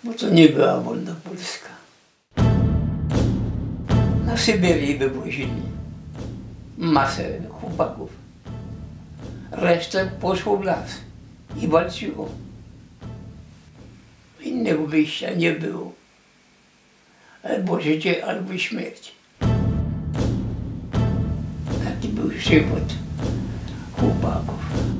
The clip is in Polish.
bo to nie była wolna Polska. Na Syberię wywozili masę chłopaków. Resztę poszło w las i walczyło. Innego wyjścia nie było. Albo życie, albo śmierć. Taki był żywot chłopaków.